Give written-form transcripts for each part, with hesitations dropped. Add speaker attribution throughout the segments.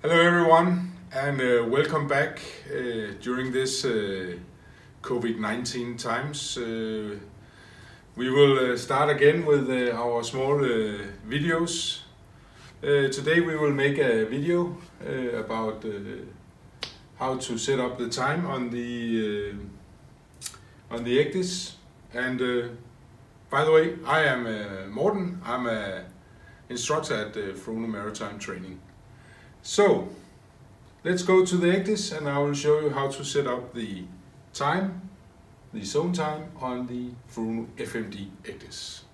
Speaker 1: Hello everyone, and welcome back during this COVID-19 times. We will start again with our small videos. Today we will make a video about how to set up the time on the ECDIS. And by the way, I am Morten. I'm an instructor at FURUNO Maritime Training. So let's go to the ECDIS and I will show you how to set up the time, the zone time on the FURUNO FMD ECDIS.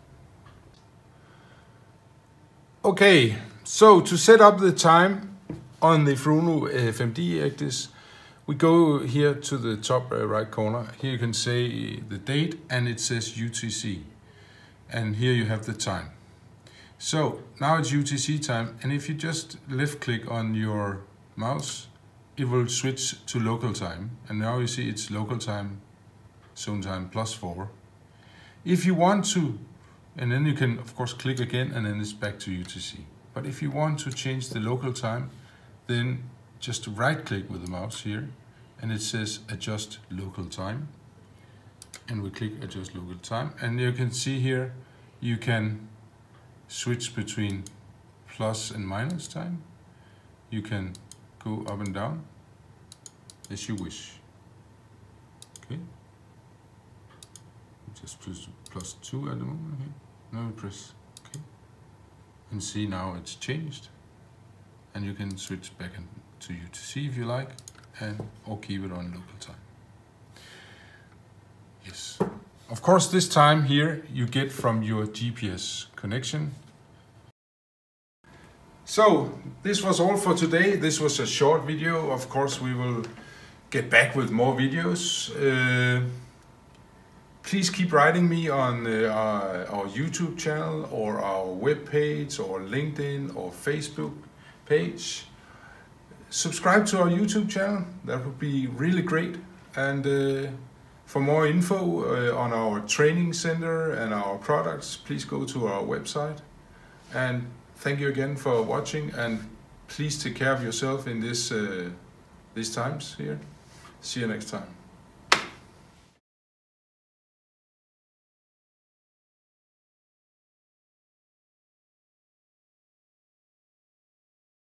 Speaker 1: Okay, so to set up the time on the FURUNO FMD ECDIS, we go here to the top right corner. Here you can say the date and it says UTC. And here you have the time. So now it's UTC time, and if you just left click on your mouse, it will switch to local time. And now you see it's local time, zone time +4. If you want to, and then you can of course click again and then it's back to UTC. But if you want to change the local time, then just right click with the mouse here and it says adjust local time. And we click adjust local time, and you can see here you can switch between plus and minus time. You can go up and down as you wish. Okay. Just +2 at the moment here. Now we press OK. And see now it's changed. And you can switch back to UTC if you like, and or keep it on local time. Yes. Of course, this time here you get from your GPS connection. So this was all for today. This was a short video. Of course, we will get back with more videos. Please keep writing me on our YouTube channel or our web page or LinkedIn or Facebook page. Subscribe to our YouTube channel. That would be really great. And for more info on our training center and our products, please go to our website. And thank you again for watching, and please take care of yourself in these times here. See you next time.